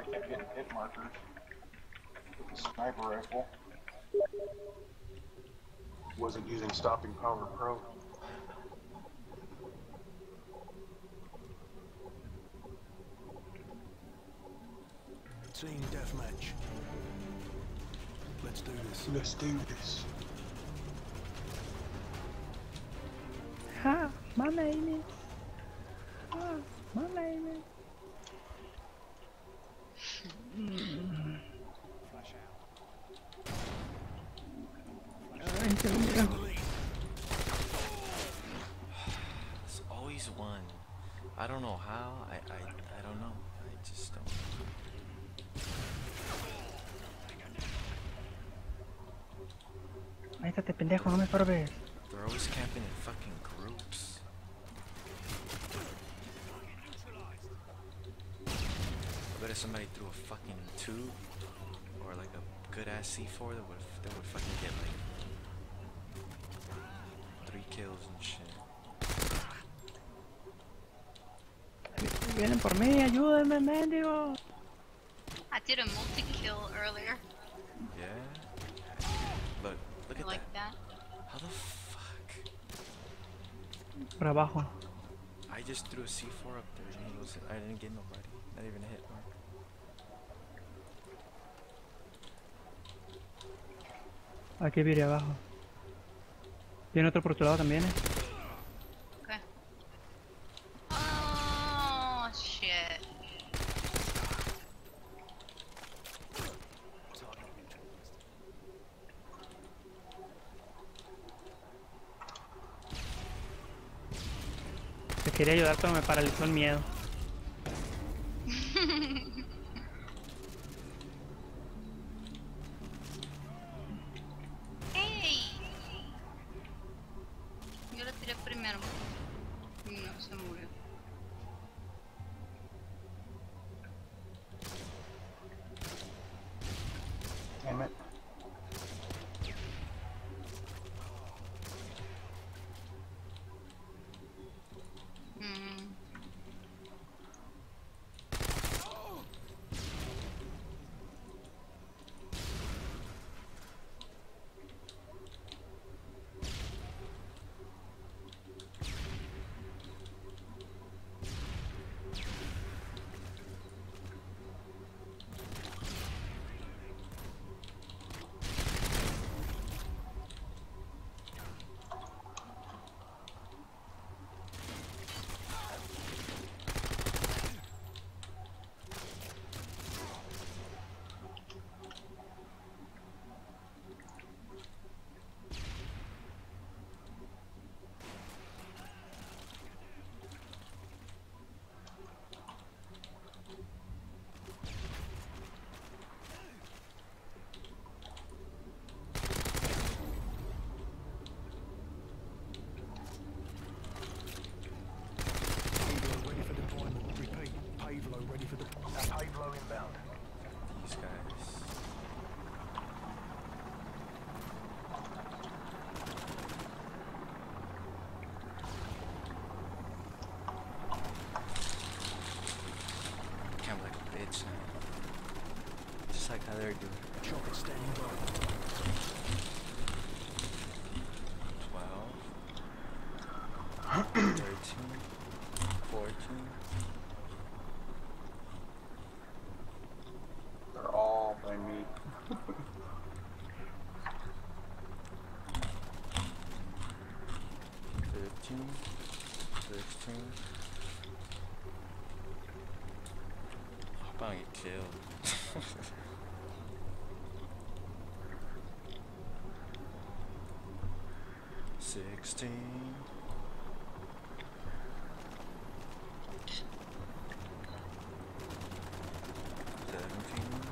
I kept getting hit markers with the sniper rifle. Wasn't using Stopping Power Pro. Team deathmatch. Let's do this. Let's do this. Ha! My name is. Ha! My name is. Flash out. Ay, se murió. It's always one. I don't know how. I don't know. I just don't. Ahí está este pendejo, no me estorbes. They're always camping in fucking groups. I bet if somebody threw a fucking tube or like a good ass C4, they would fucking get like 3 kills and shit. Vienen por mí, ayúdenme, mendigo. I did a multi-kill earlier. Yeah. Look at Like that. How the fuck? Por abajo. I just threw a C4 up there and I didn't get nobody. Not even a hit mark. Aquí viene abajo. Viene otro por tu lado también, Okay. Oh shit. Te quería ayudar pero me paralizó el miedo. Hey. Yo le tiré primero. Y no se murió. Damn it. Pavlo ready for deployment. Repeat. Pavlo ready for deployment. Pavlo inbound. These guys. Camp like a bitch, man. Just like how they're doing. Chopper standing by. 12, 13, 14. They're all by me. 15, 16. I'm about to get killed. 16. 17.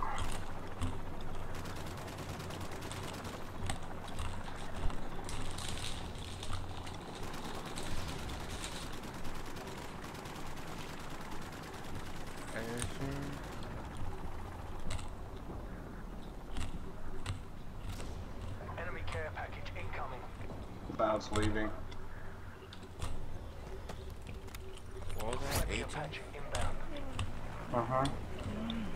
18. Enemy care package incoming. Bounce leaving. What was that? Care 18? package inbound. Uh-huh.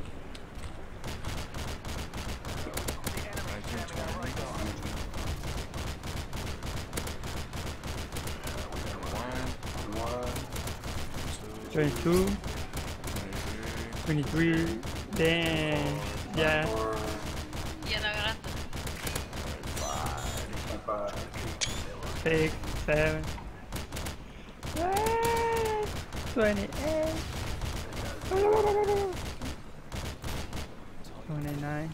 22, 23, damn, ya. Ya la agarraste. 6, 7, 28, 29,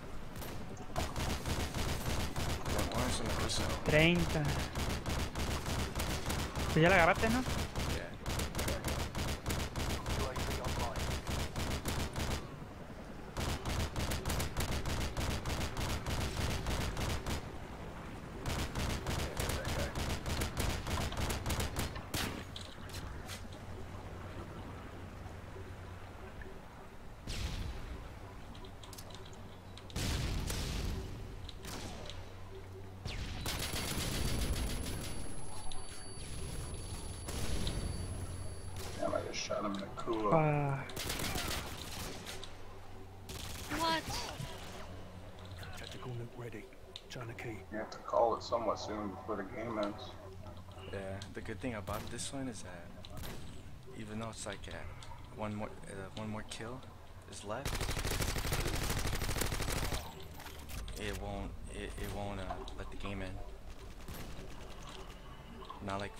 30. Pues ya la agarraste, ¿no? UAV online. Damn, I just shot him in the culo. What? Tactical nuke ready. China key. You have to call it somewhat soon before the game ends. Yeah, the good thing about this one is that even though it's like one more kill is left, it won't let the game end. Not like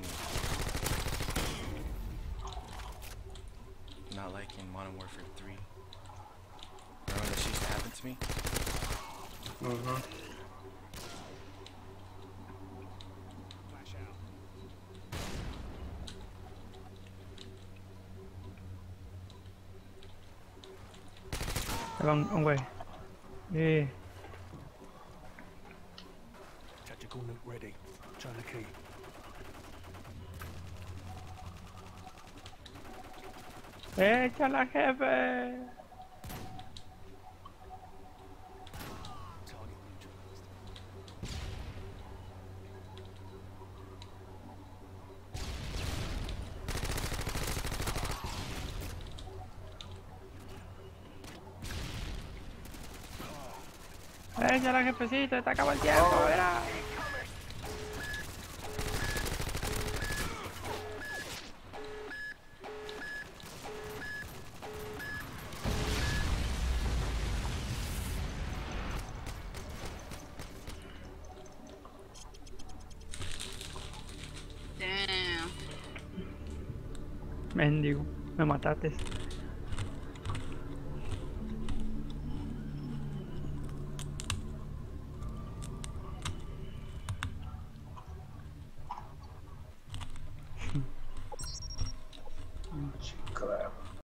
not like in Modern Warfare 3. Remember when this used to happen to me? Un güey. Tactical nuke ready. China key. ¡Échala, jefe! Target neutralized. ¡Échala, jefecito! ¡Te acaba el tiempo! ¡Mira! Damn. Mendigo, me mataste.